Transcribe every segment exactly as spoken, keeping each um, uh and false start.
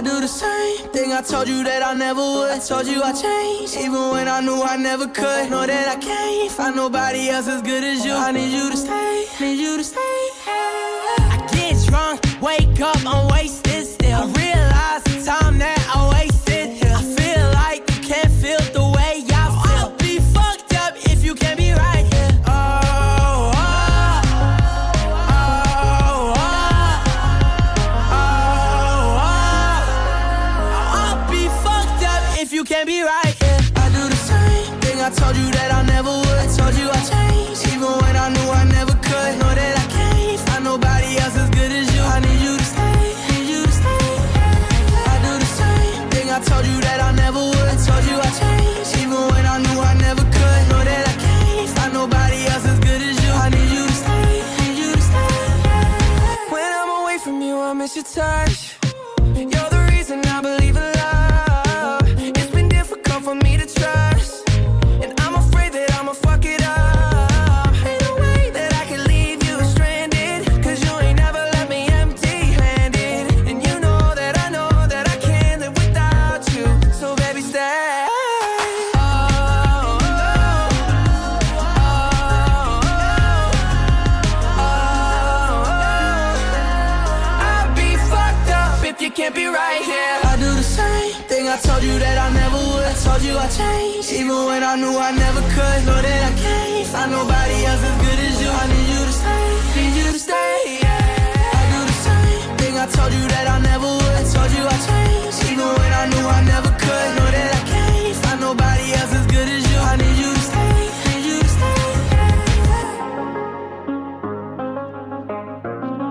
do the same thing I told you that I never would. I told you I changed, even when I knew I never could. Know that I can't find nobody else as good as you. I need you to stay, need you to stay. I get drunk, wake up, I'm wasted still. I realize the time that I wasted here. I feel like you can't feel the way I feel. I'll be fucked up if you can't be right here. Oh, oh, oh, oh, oh, oh. I'll be fucked up if you can't be right here. I do the same thing I told you that I never would. I told you I changed, even when I knew I never could. Know that I can't find nobody else as good as you. I need you to stay, need you to stay. I do the same thing I told you that I never would. I told you I changed, even when I knew I never could. Know that I can't find nobody else as good as you. I need you to stay, need you to stay. When I'm away from you, I miss your touch. You're the reason I believe in love. It's been difficult for me to trust, and I'm afraid that I'ma fuck it up. Ain't no way that I can leave you stranded, cause you ain't never left me empty-handed. And you know that I know that I can't live without you. So baby, stay. Oh, oh, oh, oh, oh. I'd be fucked up if you can't be right here. I do the same thing I told you that I never would. I told you I changed, even when I knew I never could. Know that I can't find nobody else as good as you. I need you to stay, need you to stay, yeah. I do the same thing I told you that I never would. I told you I changed, even when I knew I never could. Know that I can't find nobody else as good as you. I need you to stay, need you to stay.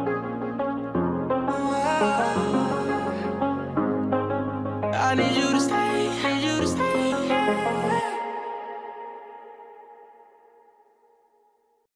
I need you to stay.